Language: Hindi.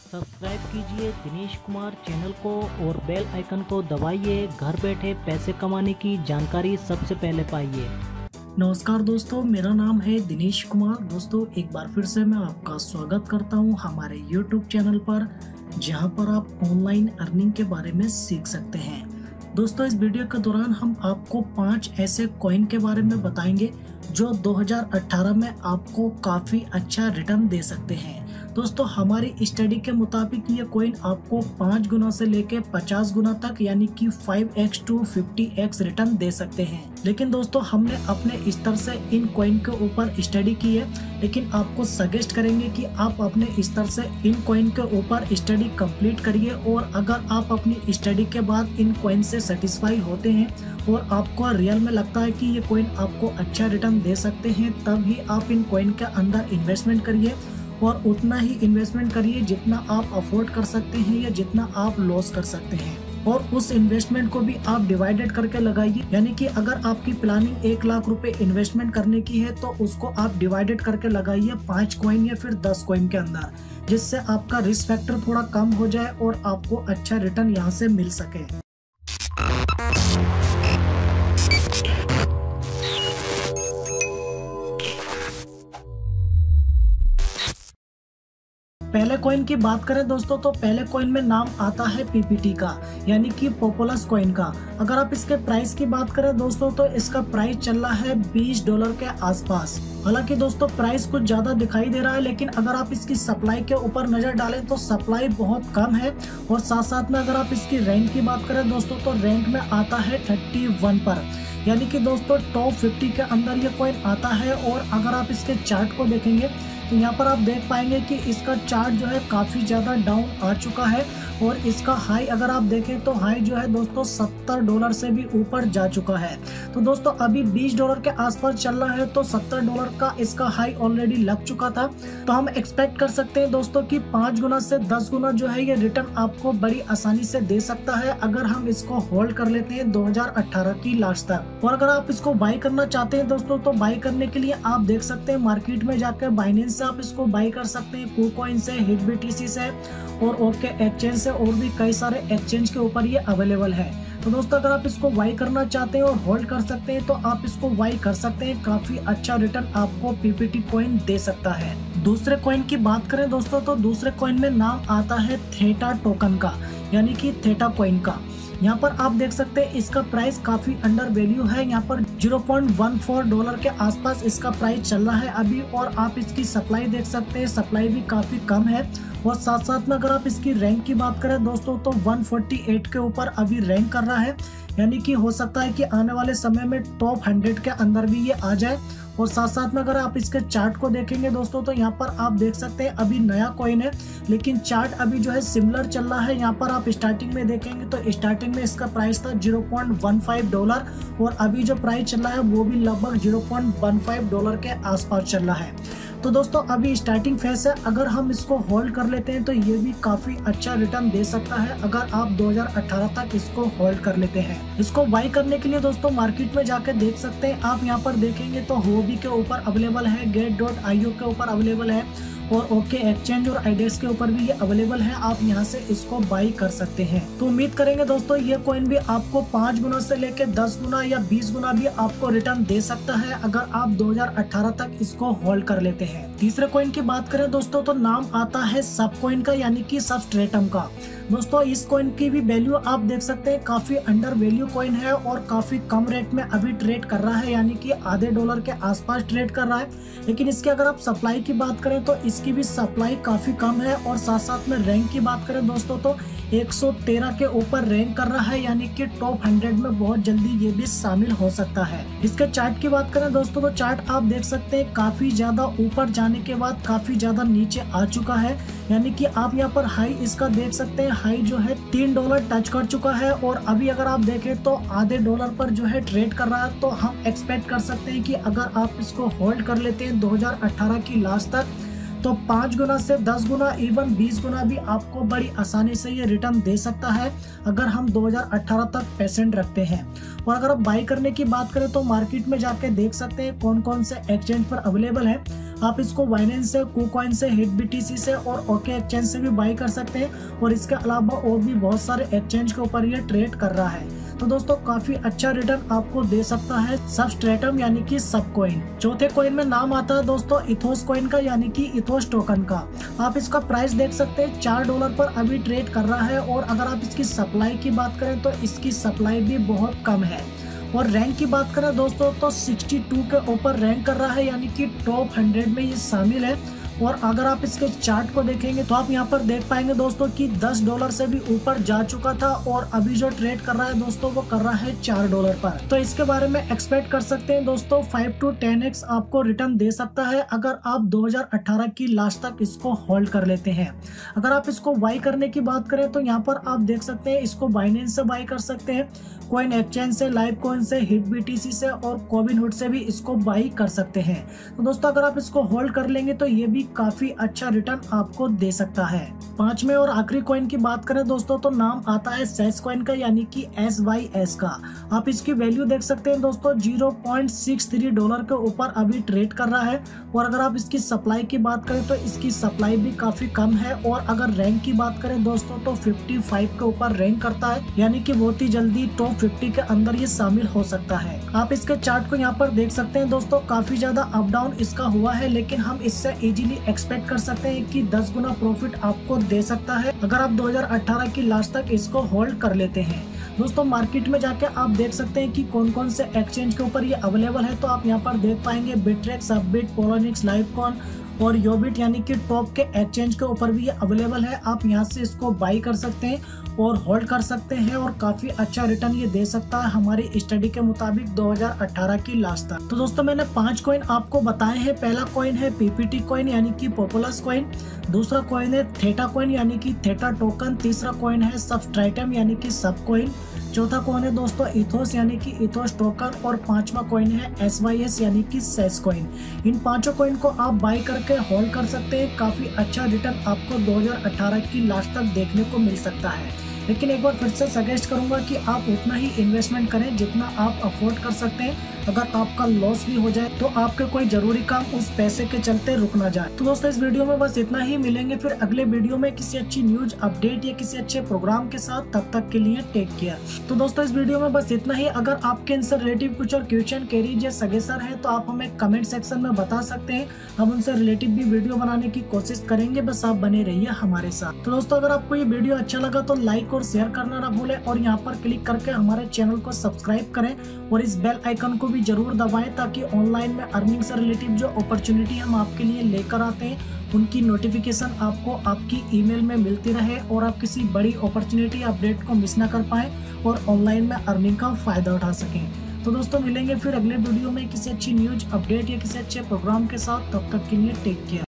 सब्सक्राइब कीजिए दिनेश कुमार चैनल को और बेल आइकन को दबाइए। घर बैठे पैसे कमाने की जानकारी सबसे पहले पाइए। नमस्कार दोस्तों, मेरा नाम है दिनेश कुमार। दोस्तों, एक बार फिर से मैं आपका स्वागत करता हूं हमारे YouTube चैनल पर, जहां पर आप ऑनलाइन अर्निंग के बारे में सीख सकते हैं। दोस्तों, इस वीडियो के दौरान हम आपको 5 ऐसे कॉइन के बारे में बताएंगे जो 2018 में आपको काफ़ी अच्छा रिटर्न दे सकते हैं। दोस्तों, हमारी स्टडी के मुताबिक ये कॉइन आपको 5 गुना से लेके 50 गुना तक यानी कि 5x to 50x रिटर्न दे सकते हैं। लेकिन दोस्तों, हमने अपने स्तर से इन कॉइन के ऊपर स्टडी की है, लेकिन आपको सजेस्ट करेंगे कि आप अपने स्तर से इन कॉइन के ऊपर स्टडी कंप्लीट करिए। और अगर आप अपनी स्टडी के बाद इन कॉइन से सेटिस्फाई होते हैं और आपको रियल में लगता है कि ये कॉइन आपको अच्छा रिटर्न दे सकते हैं, तब ही आप इन कॉइन के अंदर इन्वेस्टमेंट करिए और उतना ही इन्वेस्टमेंट करिए जितना आप अफोर्ड कर सकते हैं या जितना आप लॉस कर सकते हैं। और उस इन्वेस्टमेंट को भी आप डिवाइडेड करके लगाइए, यानी कि अगर आपकी प्लानिंग 1 लाख रुपए इन्वेस्टमेंट करने की है तो उसको आप डिवाइडेड करके लगाइए 5 कॉइन या फिर 10 कॉइन के अंदर, जिससे आपका रिस्क फैक्टर थोड़ा कम हो जाए और आपको अच्छा रिटर्न यहाँ से मिल सके। पहले कॉइन की बात करें दोस्तों, तो पहले कॉइन में नाम आता है पीपीटी का, यानी कि पॉपुलस कॉइन का। अगर आप इसके प्राइस की बात करें दोस्तों, तो इसका प्राइस चल रहा है $20 के आसपास। हालांकि दोस्तों, प्राइस कुछ ज्यादा दिखाई दे रहा है, लेकिन अगर आप इसकी सप्लाई के ऊपर नजर डालें तो सप्लाई बहुत कम है। और साथ साथ में अगर आप इसकी रैंक की बात करें दोस्तों, तो रैंक में आता है 31 पर, यानी कि दोस्तों टॉप 50 के अंदर ये कॉइन आता है। और अगर आप इसके चार्ट को देखेंगे तो यहाँ पर आप देख पाएंगे कि इसका चार्ट जो है काफ़ी ज़्यादा डाउन आ चुका है। और इसका हाई अगर आप देखें तो हाई जो है दोस्तों $70 से भी ऊपर जा चुका है। तो दोस्तों, अभी $20 के आसपास चल रहा है, तो $70 का इसका हाई ऑलरेडी लग चुका था। तो हम एक्सपेक्ट कर सकते हैं दोस्तों कि 5 गुना से 10 गुना जो है ये रिटर्न आपको बड़ी आसानी से दे सकता है, अगर हम इसको होल्ड कर लेते हैं 2018 की लास्ट तक। और अगर आप इसको बाई करना चाहते हैं दोस्तों, तो बाई करने के लिए आप देख सकते हैं मार्केट में जाकर बाइनेंस से आप इसको बाई कर सकते हैं, KuCoin से, HitBTC से और ओके एक्सचेंज से, और भी कई सारे एक्सचेंज के ऊपर ये अवेलेबल है। तो दोस्तों, अगर आप इसको बाई करना चाहते हैं और होल्ड कर सकते हैं तो आप इसको बाई कर सकते हैं। काफी अच्छा रिटर्न आपको पीपीटी कॉइन दे सकता है। दूसरे कॉइन की बात करें दोस्तों, तो दूसरे कॉइन में नाम आता है थेटा टोकन का, यानी कि थेटा कॉइन का। यहाँ पर आप देख सकते हैं इसका प्राइस काफी अंडर वैल्यू है। यहाँ पर $0.14 के आसपास इसका प्राइस चल रहा है अभी। और आप इसकी सप्लाई देख सकते हैं, सप्लाई भी काफी कम है। और साथ साथ में अगर आप इसकी रैंक की बात करें दोस्तों, तो 148 के ऊपर अभी रैंक कर रहा है, यानी कि हो सकता है कि आने वाले समय में टॉप 100 के अंदर भी ये आ जाए। और साथ साथ में अगर आप इसके चार्ट को देखेंगे दोस्तों, तो यहाँ पर आप देख सकते हैं अभी नया कॉइन है, लेकिन चार्ट अभी जो है सिमिलर चल रहा है। यहाँ पर आप स्टार्टिंग में देखेंगे तो स्टार्टिंग में इसका प्राइस था $0.15 और अभी जो प्राइस चल रहा है वो भी लगभग $0.15 के आसपास चल रहा है। तो दोस्तों, अभी स्टार्टिंग फेस है, अगर हम इसको होल्ड कर लेते हैं तो ये भी काफी अच्छा रिटर्न दे सकता है, अगर आप 2018 तक इसको होल्ड कर लेते हैं। इसको बाई करने के लिए दोस्तों मार्केट में जाकर देख सकते हैं। आप यहाँ पर देखेंगे तो होबी के ऊपर अवेलेबल है, get.io के ऊपर अवेलेबल है, और ओके एक्सचेंज और IDEX के ऊपर भी ये अवेलेबल है। आप यहाँ से इसको बाई कर सकते हैं। तो उम्मीद करेंगे दोस्तों ये कॉइन भी आपको 5 गुना से लेके 10 गुना या 20 गुना भी आपको रिटर्न दे सकता है, अगर आप 2018 तक इसको होल्ड कर लेते हैं। तीसरे कॉइन की बात करें दोस्तों, तो नाम आता है सबकॉइन का, यानी कि सबस्ट्रेटम का। दोस्तों, इस कॉइन की भी वैल्यू आप देख सकते हैं काफी अंडर वैल्यू कॉइन है और काफी कम रेट में अभी ट्रेड कर रहा है, यानी कि आधे डॉलर के आसपास ट्रेड कर रहा है। लेकिन इसके अगर आप सप्लाई की बात करें तो इसकी भी सप्लाई काफी कम है। और साथ साथ में रैंक की बात करें दोस्तों, तो 113 के ऊपर रैंक कर रहा है, यानी कि टॉप 100 में बहुत जल्दी ये भी शामिल हो सकता है। इसके चार्ट की बात करें दोस्तों, तो चार्ट आप देख सकते हैं काफी ज्यादा ऊपर जाने के बाद काफी ज्यादा नीचे आ चुका है, यानी कि आप यहाँ पर हाई इसका देख सकते हैं, हाई जो है $3 टच कर चुका है। और अभी अगर आप देखें तो आधे डॉलर पर जो है ट्रेड कर रहा है। तो हम एक्सपेक्ट कर सकते हैं कि अगर आप इसको होल्ड कर लेते हैं 2018 की लास्ट तक, तो 5 गुना से 10 गुना इवन 20 गुना भी आपको बड़ी आसानी से ये रिटर्न दे सकता है, अगर हम 2018 तक पेशेंट रखते हैं। और अगर आप बाई करने की बात करें तो मार्केट में जाके देख सकते हैं कौन कौन से एक्सचेंज पर अवेलेबल है। आप इसको बाइनेंस से, KuCoin से, HitBTC से और ओके एक्सचेंज से भी बाई कर सकते हैं और इसके अलावा और भी बहुत सारे एक्सचेंज के ऊपर ये ट्रेड कर रहा है। तो दोस्तों काफी अच्छा रिटर्न आपको दे सकता है सबस्ट्रेटम यानी कि सब कॉइन। चौथे कॉइन में नाम आता है दोस्तों इथोस कॉइन का यानी कि इथोस टोकन का। आप इसका प्राइस देख सकते हैं $4 पर अभी ट्रेड कर रहा है और अगर आप इसकी सप्लाई की बात करें तो इसकी सप्लाई भी बहुत कम है। और रैंक की बात करें दोस्तों तो 62 के ऊपर रैंक कर रहा है यानी कि टॉप 100 में ये शामिल है। और अगर आप इसके चार्ट को देखेंगे तो आप यहाँ पर देख पाएंगे दोस्तों कि $10 से भी ऊपर जा चुका था और अभी जो ट्रेड कर रहा है दोस्तों वो कर रहा है $4 पर। तो इसके बारे में एक्सपेक्ट कर सकते हैं दोस्तों 5 to 10x आपको रिटर्न दे सकता है अगर आप 2018 की लास्ट तक इसको होल्ड कर लेते हैं। अगर आप इसको बाई करने की बात करें तो यहाँ पर आप देख सकते हैं इसको बाइनेंस से बाई कर सकते हैं, कॉइन एक्सचेंज से, लाइव कॉइन से, HitBTC से और Robinhood से भी इसको बाई कर सकते हैं। तो दोस्तों अगर आप इसको होल्ड कर लेंगे तो ये भी काफी अच्छा रिटर्न आपको दे सकता है। पांचवें और आखिरी कॉइन की बात करें दोस्तों तो नाम आता है SES कॉइन का यानी कि SYS का। आप इसकी वैल्यू देख सकते हैं दोस्तों $0.63 के ऊपर अभी ट्रेड कर रहा है और अगर आप इसकी सप्लाई की बात करें तो इसकी सप्लाई भी काफी कम है और अगर रैंक की बात करें दोस्तों तो 55 के ऊपर रैंक करता है यानी कि बहुत ही जल्दी टॉप 50 के अंदर ये शामिल हो सकता है। आप इसके चार्ट को यहाँ पर देख सकते हैं दोस्तों काफी ज्यादा अप डाउन इसका हुआ है लेकिन हम इससे इजीली एक्सपेक्ट कर सकते हैं कि 10 गुना प्रॉफिट आपको दे सकता है अगर आप 2018 की लास्ट तक इसको होल्ड कर लेते हैं। दोस्तों मार्केट में जाके आप देख सकते हैं कि कौन कौन से एक्सचेंज के ऊपर ये अवेलेबल है। तो आप यहाँ पर देख पाएंगे बिटरेक्स, अपबिट, पोलोनिक्स, लाइवकॉइन और योबिट यानी कि टॉप के एक्सचेंज के ऊपर भी ये अवेलेबल है। आप यहाँ से इसको बाई कर सकते हैं और होल्ड कर सकते हैं और काफी अच्छा रिटर्न ये दे सकता है हमारी स्टडी के मुताबिक 2018 की लास्ट तक। तो दोस्तों मैंने 5 कॉइन आपको बताए हैं। पहला कॉइन है PPT कॉइन यानी कि पोपुलस कॉइन, दूसरा कॉइन है थेटा कॉइन यानी कि थेटा टोकन, तीसरा कॉइन है सबस्ट्रेटम यानी कि सब कॉइन, चौथा कॉइन है दोस्तों इथोस यानी कि इथोस टोकन और पांचवा कॉइन है SYS यानी कि SES कॉइन। इन पांचों कॉइन को आप बाई करके होल्ड कर सकते हैं। काफी अच्छा रिटर्न आपको 2018 की लास्ट तक देखने को मिल सकता है। लेकिन एक बार फिर से सजेस्ट करूंगा कि आप उतना ही इन्वेस्टमेंट करें जितना आप अफोर्ड कर सकते हैं। अगर आपका लॉस भी हो जाए तो आपके कोई जरूरी काम उस पैसे के चलते रुक ना जाए। तो दोस्तों इस वीडियो में बस इतना ही। मिलेंगे फिर अगले वीडियो में किसी अच्छी न्यूज अपडेट या किसी अच्छे प्रोग्राम के साथ। तब तक के लिए टेक केयर। तो दोस्तों इस वीडियो में बस इतना ही। अगर आपके इनसे रिलेटिव कुछ और क्वेश्चन, क्वेरीज या सजेशन है तो आप हमें कमेंट सेक्शन में बता सकते हैं। हम उनसे रिलेटिव भी वीडियो बनाने की कोशिश करेंगे। बस आप बने रहिए हमारे साथ। तो दोस्तों अगर आपको ये वीडियो अच्छा लगा तो लाइक और शेयर करना ना भूलें और यहाँ पर क्लिक करके हमारे चैनल को सब्सक्राइब करें और इस बेल आइकन को भी जरूर दबाएं ताकि ऑनलाइन में अर्निंग से रिलेटिव जो अपॉर्चुनिटी हम आपके लिए लेकर आते हैं उनकी नोटिफिकेशन आपको आपकी ईमेल में मिलती रहे और आप किसी बड़ी अपॉर्चुनिटी अपडेट को मिस ना कर पाए और ऑनलाइन में अर्निंग का फायदा उठा सकें। तो दोस्तों मिलेंगे फिर अगले वीडियो में किसी अच्छी न्यूज अपडेट या किसी अच्छे प्रोग्राम के साथ। तब तक के लिए टेक केयर।